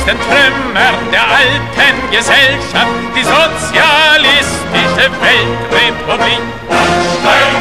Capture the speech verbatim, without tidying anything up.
den Trümmern der alten Gesellschaft, die sozialistische Weltrepublik.